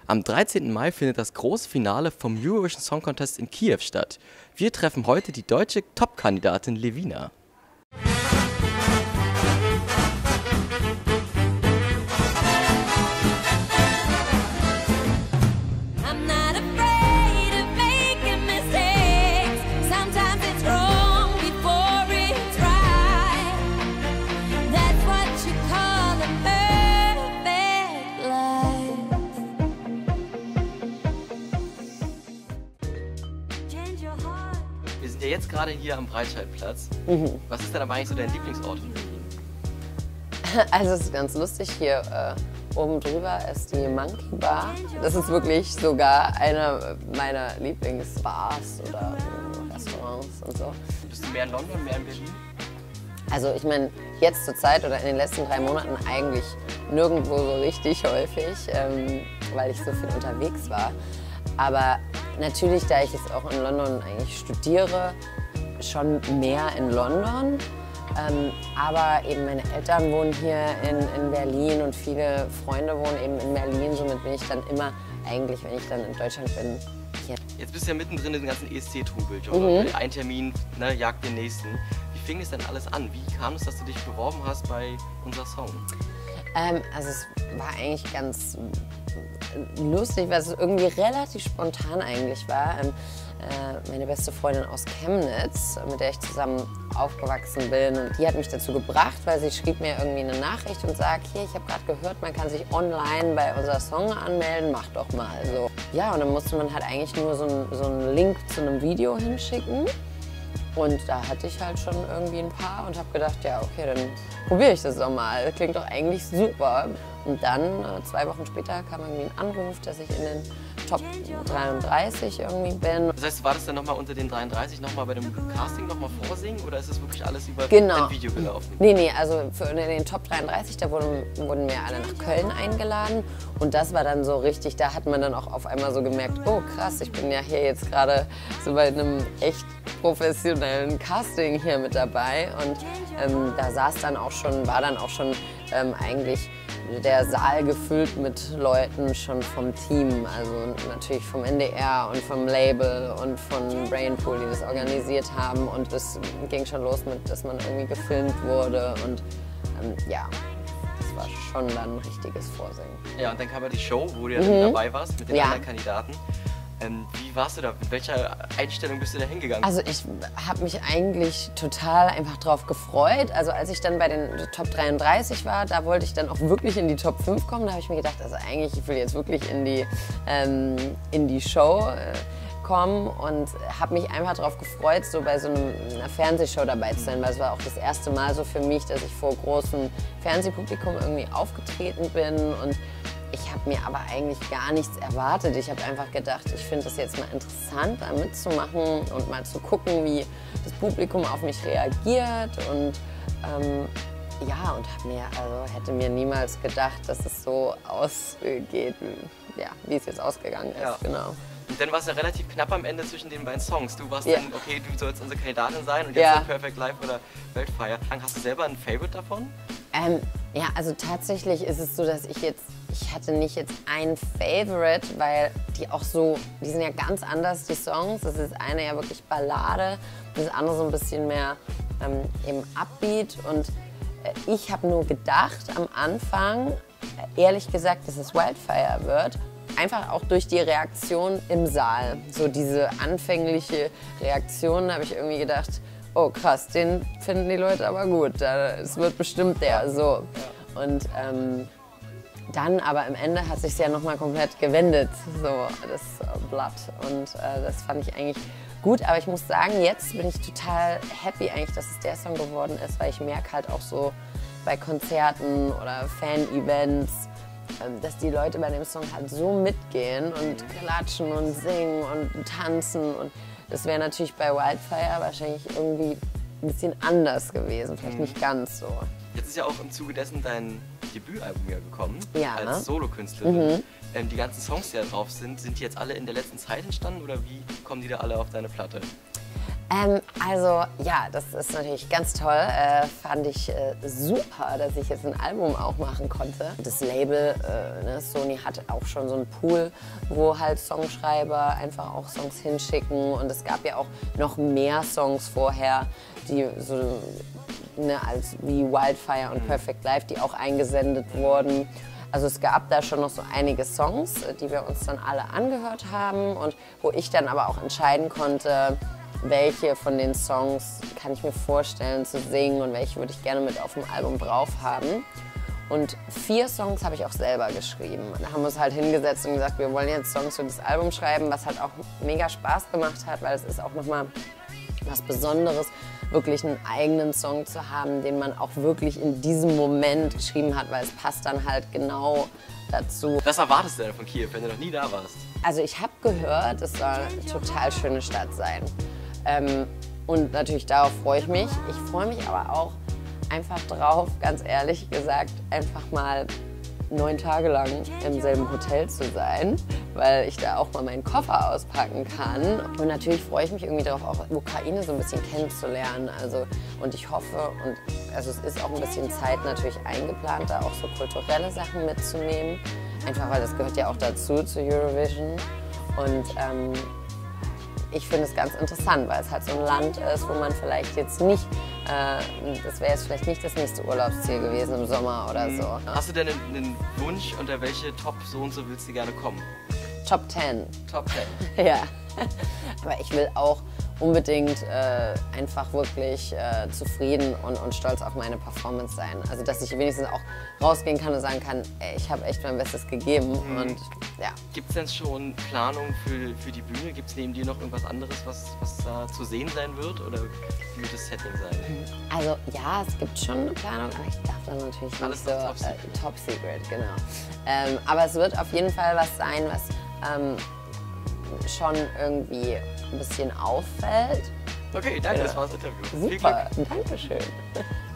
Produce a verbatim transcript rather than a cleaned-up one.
Am dreizehnten Mai findet das große Finale vom Eurovision Song Contest in Kiew statt. Wir treffen heute die deutsche Top-Kandidatin Levina. Wir sind ja jetzt gerade hier am Breitscheidplatz. Mhm. Was ist denn aber eigentlich so dein Lieblingsort in Berlin? Also es ist ganz lustig, hier äh, oben drüber ist die Monkey Bar. Das ist wirklich sogar einer meiner Lieblingsbars oder Restaurants und so. Bist du mehr in London, mehr in Berlin? Also ich meine, jetzt zur Zeit oder in den letzten drei Monaten eigentlich nirgendwo so richtig häufig, ähm, weil ich so viel unterwegs war. Aber natürlich, da ich jetzt auch in London eigentlich studiere, schon mehr in London. Ähm, aber eben meine Eltern wohnen hier in, in Berlin und viele Freunde wohnen eben in Berlin. Somit bin ich dann immer eigentlich, wenn ich dann in Deutschland bin, hier. Jetzt bist du ja mittendrin in den ganzen E S C-Trubel. Mhm. Ein Termin, ne, jagt den nächsten. Wie fing es denn alles an? Wie kam es, dass du dich beworben hast bei unser Song? Ähm, also es war eigentlich ganz lustig, weil es irgendwie relativ spontan eigentlich war. Ähm, äh, meine beste Freundin aus Chemnitz, mit der ich zusammen aufgewachsen bin, und die hat mich dazu gebracht, weil sie schrieb mir irgendwie eine Nachricht und sagt, hier, ich habe gerade gehört, man kann sich online bei unser Song anmelden, mach doch mal so. Ja, und dann musste man halt eigentlich nur so, ein, so einen Link zu einem Video hinschicken. Und da hatte ich halt schon irgendwie ein paar und habe gedacht, ja okay, dann probiere ich das doch mal. Das klingt doch eigentlich super. Und dann, zwei Wochen später, kam irgendwie ein Anruf, dass ich in den Top dreiunddreißig irgendwie bin. Das heißt, war das dann nochmal unter den dreiunddreißig nochmal bei dem Casting nochmal vorsingen oder ist es wirklich alles über genau. ein Video gelaufen? Nee, nee, also für in den Top dreiunddreißig, da wurden, wurden wir alle nach Köln eingeladen. Und das war dann so richtig, da hat man dann auch auf einmal so gemerkt, oh krass, ich bin ja hier jetzt gerade so bei einem echt professionellen Casting hier mit dabei. Und ähm, da saß dann auch schon, war dann auch schon ähm, eigentlich der Saal gefüllt mit Leuten schon vom Team, also natürlich vom N D R und vom Label und von Brainpool, die das organisiert haben, und es ging schon los mit, dass man irgendwie gefilmt wurde, und ähm, ja, das war schon dann ein richtiges Vorsingen. Ja, und dann kam ja die Show, wo du ja mhm. dabei warst mit den ja. anderen Kandidaten. Ähm, wie warst du da? Mit welcher Einstellung bist du da hingegangen? Also ich habe mich eigentlich total einfach drauf gefreut. Also als ich dann bei den Top dreiunddreißig war, da wollte ich dann auch wirklich in die Top fünf kommen. Da habe ich mir gedacht, also eigentlich, ich will jetzt wirklich in die, ähm, in die Show äh, kommen, und habe mich einfach darauf gefreut, so bei so einem, einer Fernsehshow dabei zu sein, weil es war auch das erste Mal so für mich, dass ich vor großem Fernsehpublikum irgendwie aufgetreten bin, und ich habe mir aber eigentlich gar nichts erwartet. Ich habe einfach gedacht, ich finde es jetzt mal interessant, da mitzumachen und mal zu gucken, wie das Publikum auf mich reagiert, und ähm, ja, und hab mir, also hätte mir niemals gedacht, dass es so ausgeht, ja, wie es jetzt ausgegangen ist. Ja. Genau. Und dann war es ja relativ knapp am Ende zwischen den beiden Songs. Du warst ja. dann, okay, du sollst unsere Kandidatin sein, und jetzt ja. dann Perfect Life oder Weltfeier. Hast du selber ein Favorite davon? Ähm, ja, also tatsächlich ist es so, dass ich jetzt, ich hatte nicht jetzt ein Favorite, weil die auch so, die sind ja ganz anders, die Songs. Das ist eine ja wirklich Ballade, das andere so ein bisschen mehr ähm, eben Upbeat, und äh, ich habe nur gedacht am Anfang, äh, ehrlich gesagt, dass es Wildfire wird. Einfach auch durch die Reaktion im Saal. So diese anfängliche Reaktion, habe ich irgendwie gedacht, oh krass, den finden die Leute aber gut. Es wird bestimmt der, so. Und ähm, dann aber am Ende hat sich ja nochmal komplett gewendet, so das Blatt. Und äh, das fand ich eigentlich gut. Aber ich muss sagen, jetzt bin ich total happy eigentlich, dass es der Song geworden ist, weil ich merke halt auch so bei Konzerten oder Fan-Events, dass die Leute bei dem Song halt so mitgehen und klatschen und singen und tanzen. Und das wäre natürlich bei Wildfire wahrscheinlich irgendwie ein bisschen anders gewesen, vielleicht nicht ganz so. Jetzt ist ja auch im Zuge dessen dein Debütalbum ja gekommen, ja, als ne? Solokünstlerin. Mhm. Ähm, die ganzen Songs, die da drauf sind, sind die jetzt alle in der letzten Zeit entstanden, oder wie kommen die da alle auf deine Platte? Ähm, also ja, das ist natürlich ganz toll. Äh, fand ich äh, super, dass ich jetzt ein Album auch machen konnte. Das Label, äh, ne, Sony hat auch schon so einen Pool, wo halt Songschreiber einfach auch Songs hinschicken. Und es gab ja auch noch mehr Songs vorher, die so ne, als wie Wildfire und Perfect Life, die auch eingesendet wurden. Also es gab da schon noch so einige Songs, die wir uns dann alle angehört haben und wo ich dann aber auch entscheiden konnte, welche von den Songs kann ich mir vorstellen zu singen und welche würde ich gerne mit auf dem Album drauf haben. Und vier Songs habe ich auch selber geschrieben. Da haben wir uns halt hingesetzt und gesagt, wir wollen jetzt Songs für das Album schreiben, was halt auch mega Spaß gemacht hat, weil es ist auch nochmal was Besonderes, wirklich einen eigenen Song zu haben, den man auch wirklich in diesem Moment geschrieben hat, weil es passt dann halt genau dazu. Was erwartest du denn von Kiew, wenn du noch nie da warst? Also ich habe gehört, es soll eine total schöne Stadt sein. Ähm, und natürlich darauf freue ich mich. Ich freue mich aber auch einfach drauf, ganz ehrlich gesagt, einfach mal neun Tage lang im selben Hotel zu sein, weil ich da auch mal meinen Koffer auspacken kann. Und natürlich freue ich mich irgendwie darauf, auch Ukraine so ein bisschen kennenzulernen. Also, und ich hoffe, und also es ist auch ein bisschen Zeit natürlich eingeplant, da auch so kulturelle Sachen mitzunehmen. Einfach weil das gehört ja auch dazu, zu Eurovision. Und ähm, ich finde es ganz interessant, weil es halt so ein Land ist, wo man vielleicht jetzt nicht, äh, das wäre jetzt vielleicht nicht das nächste Urlaubsziel gewesen im Sommer oder so. Hast du denn einen, einen Wunsch, unter welche Top so und so willst du gerne kommen? Top Ten. Top Ten. Ja. Aber ich will auch unbedingt äh, einfach wirklich äh, zufrieden und, und stolz auf meine Performance sein. Also dass ich wenigstens auch rausgehen kann und sagen kann, ey, ich habe echt mein Bestes gegeben. Mhm. Und ja. Gibt es denn schon Planung für, für die Bühne? Gibt es neben dir noch irgendwas anderes, was, was da zu sehen sein wird? Oder wie wird das Setting sein? Also ja, es gibt schon eine Planung, aber ich darf dann natürlich Alles nicht so top secret. Äh, top secret, genau. Ähm, aber es wird auf jeden Fall was sein, was ähm, schon irgendwie ein bisschen auffällt. Okay, danke, das war das Interview. Super, danke schön.